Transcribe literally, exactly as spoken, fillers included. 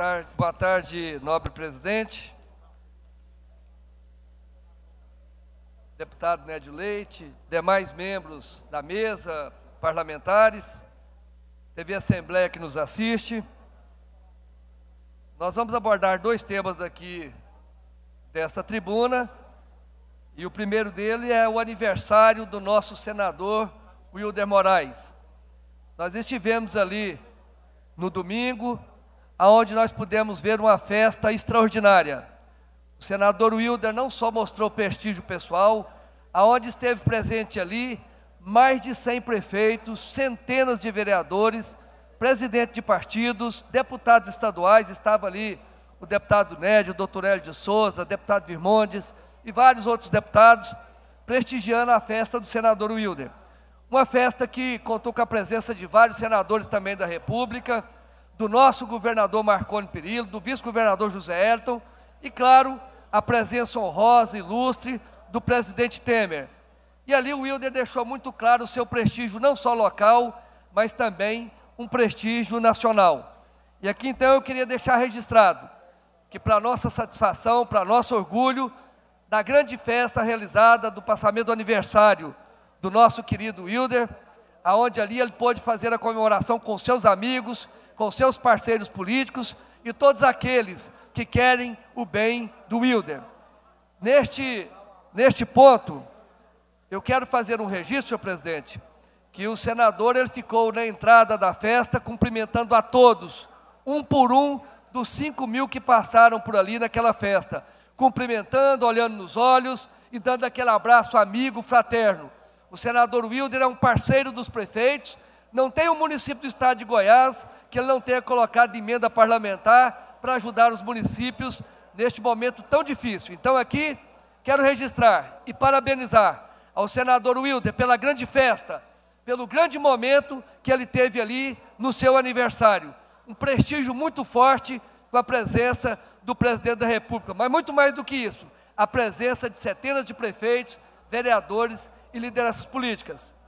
tarde, boa tarde, nobre presidente, deputado Nédio Leite, demais membros da mesa, parlamentares, T V Assembleia que nos assiste. Nós vamos abordar dois temas aqui desta tribuna, e o primeiro dele é o aniversário do nosso senador Wilder Moraes. Nós estivemos ali no domingo, aonde nós pudemos ver uma festa extraordinária. O senador Wilder não só mostrou prestígio pessoal, aonde esteve presente ali mais de cem prefeitos, centenas de vereadores, presidente de partidos, deputados estaduais, estava ali o deputado Nédio, o doutor Hélio de Souza, deputado Virmondes e vários outros deputados, prestigiando a festa do senador Wilder. Uma festa que contou com a presença de vários senadores também da República, do nosso governador Marconi Perillo, do vice-governador José Elton e, claro, a presença honrosa, ilustre, do presidente Temer. E ali o Wilder deixou muito claro o seu prestígio não só local, mas também um prestígio nacional. E aqui então eu queria deixar registrado que, para nossa satisfação, para nosso orgulho, da grande festa realizada do passamento do aniversário do nosso querido Wilder, aonde ali ele pôde fazer a comemoração com seus amigos, com seus parceiros políticos e todos aqueles que querem o bem do Wilder. Neste, neste ponto, eu quero fazer um registro, senhor presidente, que o senador ele ficou na entrada da festa cumprimentando a todos, um por um dos cinco mil que passaram por ali naquela festa, cumprimentando, olhando nos olhos e dando aquele abraço amigo, fraterno. O senador Wilder é um parceiro dos prefeitos, não tem um município do estado de Goiás que ele não tenha colocado emenda parlamentar para ajudar os municípios neste momento tão difícil. Então aqui quero registrar e parabenizar ao senador Wilder pela grande festa, pelo grande momento que ele teve ali no seu aniversário. Um prestígio muito forte com a presença do presidente da República, mas muito mais do que isso, a presença de centenas de prefeitos, vereadores e lideranças políticas.